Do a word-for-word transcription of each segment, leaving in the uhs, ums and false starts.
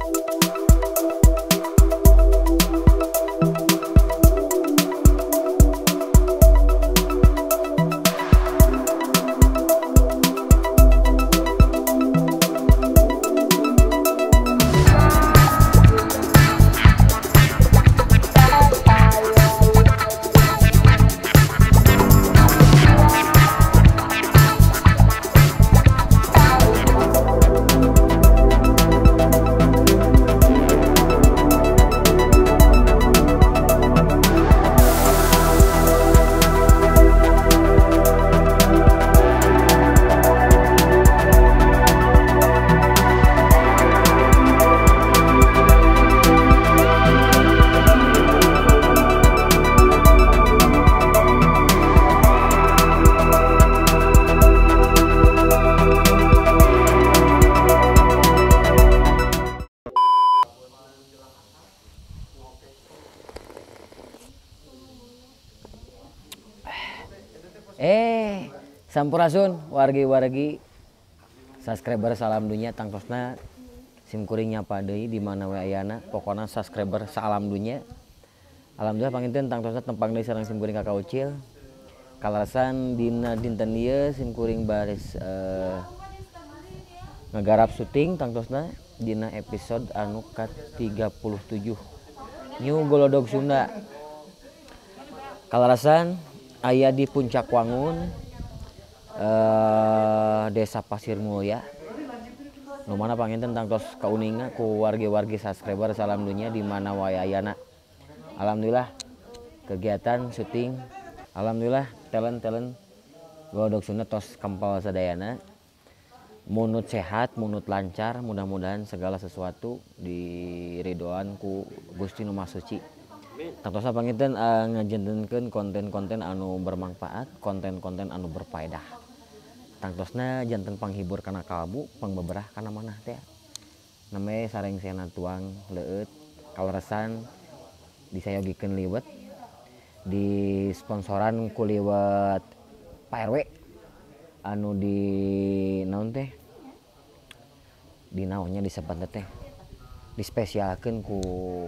Eh, sampurasun wargi-wargi subscriber salam dunia tangtosna simkuring nyapa deui di mana we ayana pokona subscriber salam dunia. Alhamdulillah panginten tangtosna tempang deui sareng simkuring kakak ucil. Kalarasan dina dinten ieu simkuring baris eh, ngagarap syuting tangtosna dina episode anu ka tiga puluh tujuh New Golodog Sunda. Kalarasan aya di Puncak Wangun, eh, Desa Pasir Mulya. Nu mana panginten tangtos kauninga ku wargi-wargi subscriber salam dunia di mana wae ayana. Alhamdulillah kegiatan syuting, alhamdulillah talent-talent Golodog Sunda tos kampal sadayana. Munut sehat, munut lancar, mudah-mudahan segala sesuatu diridoan ku Gusti Nu Maha Suci. Tangtosa panginten uh, ngajentenkeun konten-konten anu bermanfaat, konten-konten anu berfaedah. Tangtosna janten panghibur kana kalbu, pangbeberah kana manah teh. Name sareng sena tuang leueut kaleresan disayogikeun liwet di sponsoran ku liwet Pak R W anu di naon teh? Di naonnya disebut teh? Dispesialkeun ku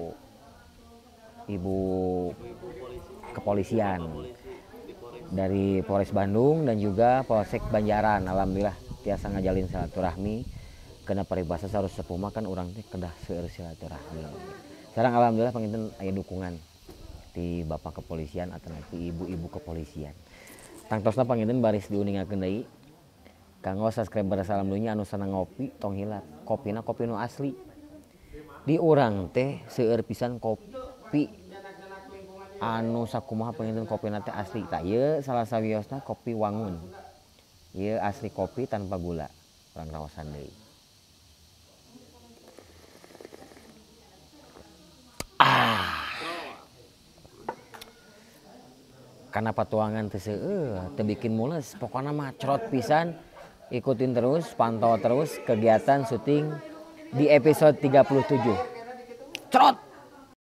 Ibu kepolisian dari Polres Bandung dan juga Polsek Banjaran. Alhamdulillah tiasa ngajalin silaturahmi kena paribasa sarua sepuh mah kan urang teh kedah seueur silaturahmi. Sareng alhamdulillah panginten aya dukungan ti Bapak kepolisian atau nanti ibu-ibu kepolisian. Tangtosna panginten baris diuningakeun deui kanggo subscriber salam dunia anu sana ngopi tong hilap. Kopina kopi nu asli. Di urang teh seueur pisan kopi kopi anu sakumaha panginten kopi nate asli tak ye salah sawiosna kopi Wangun ye asli kopi tanpa gula orang raosan deui ah karena patuangan teu seueur teu bikin mules pokona mah crot pisan ikutin terus pantau terus kegiatan syuting di episode tiga puluh tujuh crot.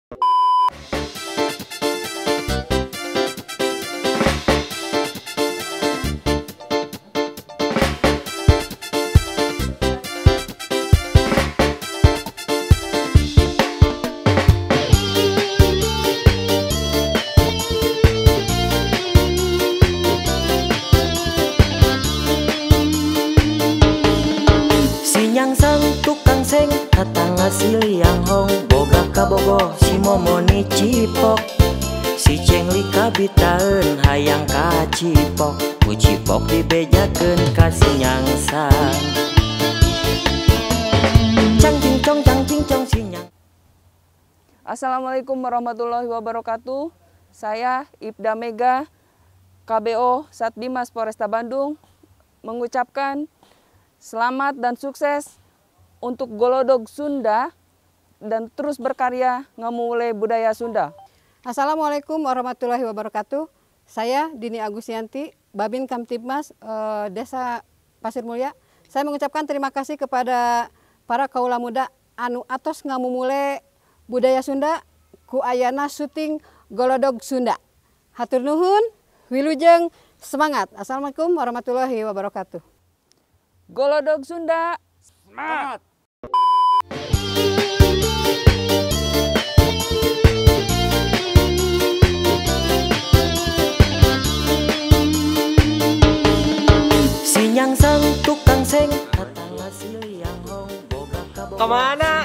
Si Liang Hong boga kabogo si Momoni Cipok si Cengli kabitaeun hayang ka Cipok ku Cipok dibejakeun ka si Nyangsang cang cingcong cang cingcong si Nyang. Assalamualaikum warahmatullahi wabarakatuh. Saya Ibda Mega K B O Satbimas Polresta Bandung mengucapkan selamat dan sukses untuk Golodog Sunda dan terus berkarya ngamule budaya Sunda. Assalamualaikum warahmatullahi wabarakatuh. Saya Dini Agustianti, Babin Kamtibmas eh, Desa Pasir Mulya. Saya mengucapkan terima kasih kepada para kaula muda anu atos ngamumule budaya Sunda ku ayana syuting Golodog Sunda. Hatur nuhun, wilujeng, semangat. Assalamualaikum warahmatullahi wabarakatuh. Golodog Sunda, semangat! mana?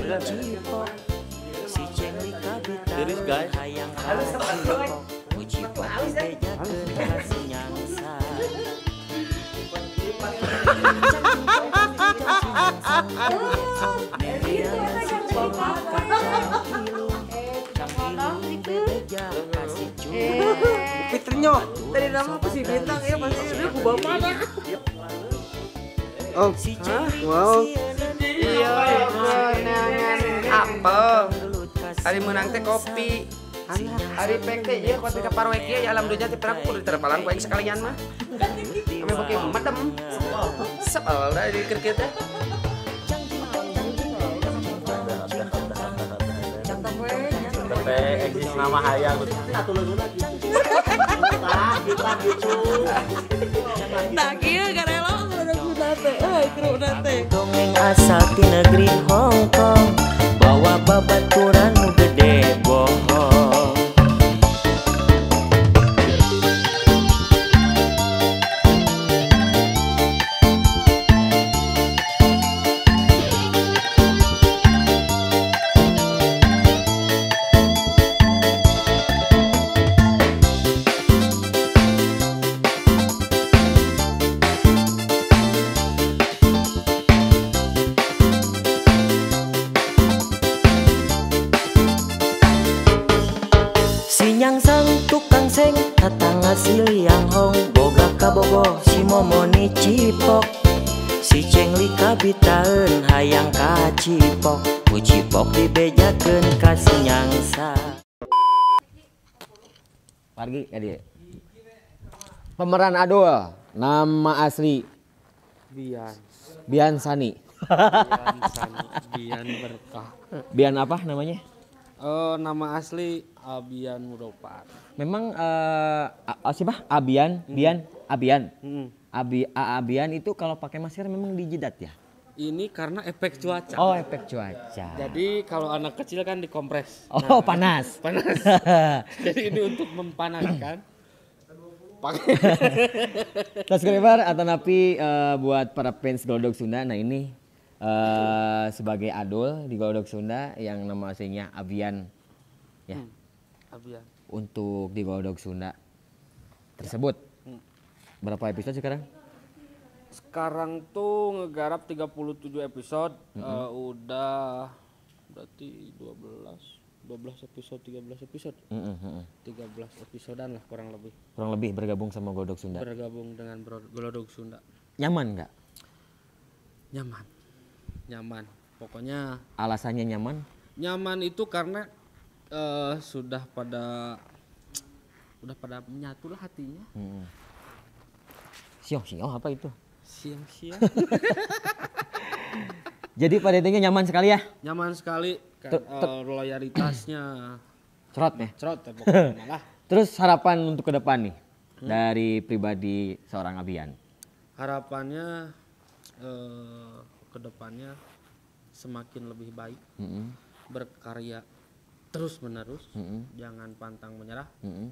Si cengli kabita Tiris, guys. hayang kacipok Ucipok dibejakeun kasih nyangsa Fitrinya dari nama aku si bintang ya pasti dia ku bawa mana? Oh, hah? Wow. Iya, menangan apel. Hari menang teh kopi. Hari pek teh ieu kopi ka parwek ieu ya alhamdulillah teh pernah kudu terepalan ku aing sekalian mah. Kami beki madem. Sebel da di keur kieu teh. Teh eksis nama hayang Nah kieu garelo Gelodogsunda teh, euy keruna teh. Dongeng asal ti negeri Hong Kong bawa babaturan nu gede bohong Sinyang sang tukang seng tatangga si liang hong boga kabogo si momoni cipok si cengli kabitaeun hayang kacipok ku cipok dibejakeun ka si nyangsa Pargi ya dia. Pemeran Adul, nama asli Bian. Bian Sani. Bian Sani, Bian Berkah. Bian apa namanya? Oh, nama asli Abian Mudopat. Memang eh uh, siapa? Abian, Bian, Abian. Hmm. Abi A- Abian itu kalau pakai masker memang dijidat ya? Ini karena efek cuaca. Oh, efek cuaca. Jadi kalau anak kecil kan dikompres. Oh, panas. Panas. Jadi ini untuk mempanaskan. Pakai. Subscriber atau napi eh, buat para fans Gelodogsunda. Nah ini eh, sebagai Adul di Gelodogsunda yang nama aslinya Abian ya. Hmm. Abian. Untuk di Gelodogsunda tersebut. Hmm. Berapa episode sekarang? Sekarang tuh ngegarap tiga puluh tujuh episode. Mm-hmm. uh, udah berarti dua belas dua belas episode, tiga belas episode. Mm-hmm. tiga belas episodean lah kurang lebih. Kurang lebih bergabung sama Gelodogsunda. Bergabung dengan Bro- Gelodogsunda. Nyaman nggak? Nyaman. Nyaman. Pokoknya Alasannya nyaman? nyaman itu karena uh, sudah pada udah pada menyatu lah hatinya. Hmm. Sioh, sioh apa itu? Siang-siang. Jadi pada intinya nyaman sekali ya? Nyaman sekali kan, Ter- ter- uh, loyalitasnya Cerot ya? cerot ya pokoknya malah. Terus harapan untuk ke depan nih dari pribadi seorang Abian? Harapannya uh, ke depannya semakin lebih baik, Mm-mm. berkarya terus menerus, Mm-mm. jangan pantang menyerah. Mm-mm.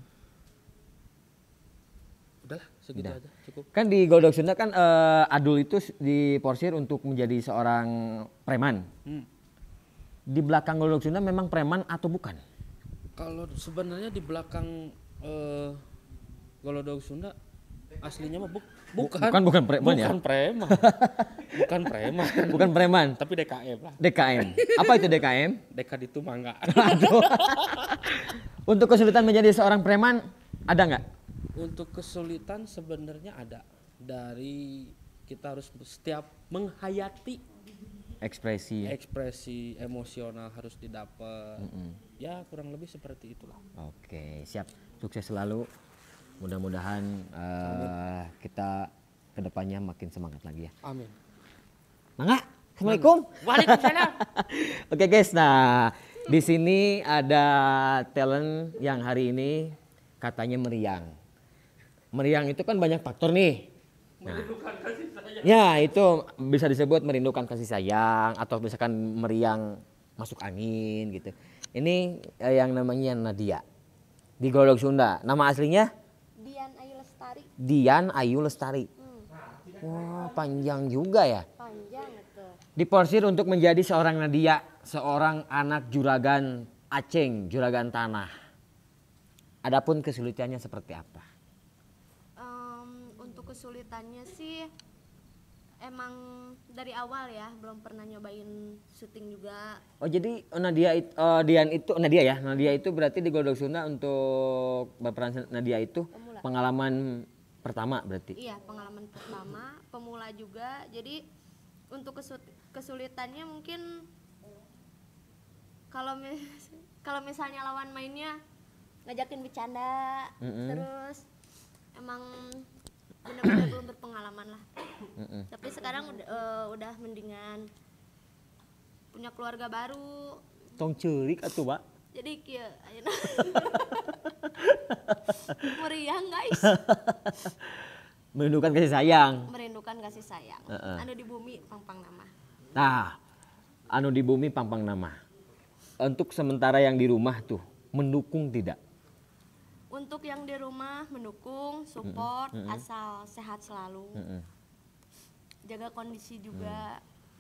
Udahlah segitu Udah. aja cukup. Kan di Gelodogsunda kan eh, Adul itu diporsir untuk menjadi seorang preman. Hmm. Di belakang Gelodogsunda memang preman atau bukan? Kalau sebenarnya di belakang uh, Gelodogsunda aslinya mah buk- bukan bukan bukan preman ya? bukan preman, bukan preman, Bukan preman, tapi D K M lah. D K M. Apa itu D K M? D K itu mangga. Aduh. Untuk kesulitan menjadi seorang preman ada nggak? Untuk kesulitan sebenarnya ada, dari kita harus setiap menghayati Ekspresi. ekspresi emosional harus didapat. Ya kurang lebih seperti itulah. Oke, siap. Sukses selalu. Mudah-mudahan eh, kita kedepannya makin semangat lagi ya. Amin. Mangga, assalamualaikum. Waalaikumsalam. Oke guys, nah di sini ada talent yang hari ini katanya meriang. Meriang itu kan banyak faktor nih. Nah, ya itu bisa disebut merindukan kasih sayang atau misalkan meriang masuk angin gitu. Ini eh, yang namanya Nadia di Gelodogsunda. Nama aslinya Dian Ayu Lestari. Dian Ayu Lestari. Hmm, Wah panjang juga ya. panjang itu. Diporsir untuk menjadi seorang Nadia, seorang anak juragan Aceng, juragan tanah. Adapun kesulitannya seperti apa? Um, untuk kesulitannya sih emang dari awal ya, belum pernah nyobain syuting juga. Oh jadi Nadia itu, uh, Dian itu Nadia ya, Nadia itu berarti di Glodok Sunda untuk berperan Nadia itu Pemula. pengalaman pertama berarti. Iya, pengalaman pertama, pemula juga. Jadi untuk kesu- kesulitannya mungkin kalau mis- kalau misalnya lawan mainnya ngajakin bercanda, Mm-mm. terus emang benar-benar belum berpengalaman lah. Mm-mm. Tapi sekarang udah, eh, udah mendingan, punya keluarga baru, Tong cerik atuh, Pak. jadi kieu ayeuna meriah guys, Merindukan kasih sayang. merindukan kasih sayang. Heeh. Anu di bumi pang-pang nama. Nah, anu di bumi pampang nama. Untuk sementara yang di rumah tuh mendukung tidak? Untuk yang di rumah mendukung, support, Mm-mm. Mm-mm. asal sehat selalu, Mm-mm. jaga kondisi juga.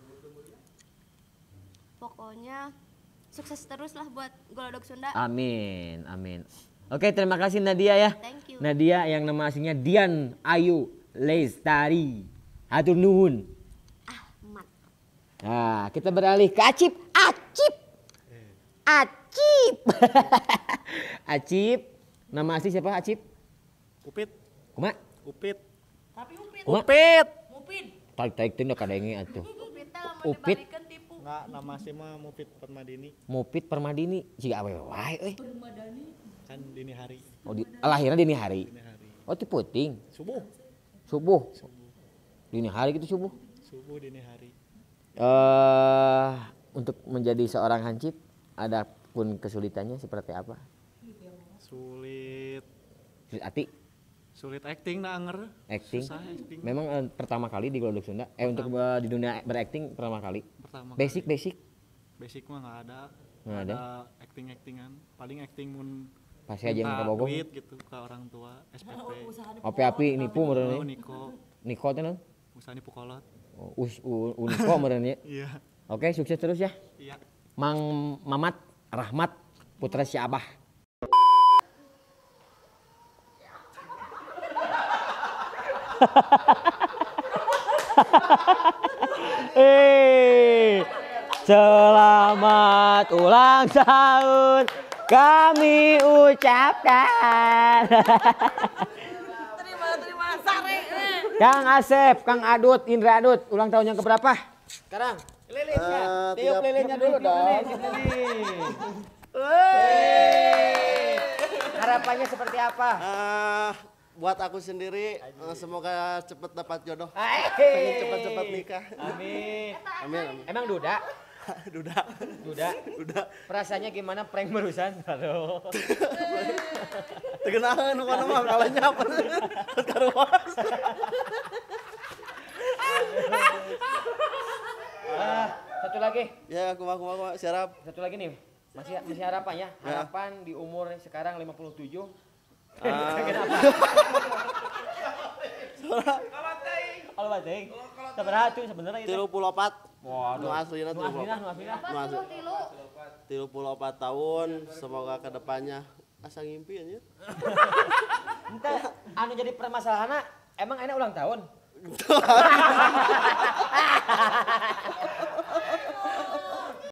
Pokoknya sukses terus lah buat Glodok Sunda. Amin, amin. Oke, terima kasih Nadia ya. Thank you. Nadia yang nama aslinya Dian Ayu Lestari. Hatur nuhun. Ahmad. Nah, kita beralih ke Acip. Acip. Acip. Acip. Nama asli siapa Acip? Upit, Kuma? Upit, Kuma? Upit. Tarik-tarik tindak kadenge atuh. Upit teh lamun Upit. dibalikeun tipu. Enggak, nama sih mah Mupit Permadini. Mupit Permadini. Jika awewe wae euy. Kan dini hari, Oh, di, lahirnya dini hari. dini hari. Oh, ti puting. Subuh, Subuh. Dini hari gitu subuh. subuh dini hari. Eh, untuk menjadi seorang hansip, ada pun kesulitannya seperti apa? Sulit, Sulit Ati, sulit acting nah anger. acting. Susah acting. Memang eh, pertama kali di Glodok Sunda, eh untuk eh, di dunia berakting pertama kali. Pertama Basic kali. basic. Basic mah nggak ada. Nggak ada? acting actingan. Paling acting mun Pasti aja yang minta kabogoh. duit gitu ke orang tua, S P P. Api-api nipu Oh, meureun. Niko, Niko teh naon? usaha nipu kolot. Oh, Us u- u- Niko meureun ya. Iya, Oke, sukses terus ya. iya. Mang Mamat Rahmat putra si Abah. Eh, selamat ulang tahun kami ucapkan. Terima, terima, sare. Kang Asep, Kang Adut, Indra Adut, ulang tahun yang keberapa? Sekarang. Lilinnya, Tiup lilinnya dulu dong. Harapannya seperti apa? Ah, buat aku sendiri eh, semoga cepat dapat jodoh. Hey. Pengen cepat-cepat nikah. Amin. Amin. amin. Emang duda? Duda. Duda? Duda. Perasaannya gimana prank barusan? Aduh. Tegenahan mana mah kalanya apa? Karuas. Ah, satu lagi. Ya, kumaha kumaha kumaha siarap. Satu lagi nih. Masih masih harapan ya? Harapan di umur sekarang lima puluh tujuh. Kenapa? Kalau bating. Sabaraha tuh sebenarnya itu. tilu puluh opat. Waduh. Nu aslina Nu tilu puluh aslina, opat. nu aslina. Nu asli. tilu puluh opat tahun, semoga kedepannya asa ngimpi anjir. Entah, anu jadi permasalahannya emang enak ulang tahun.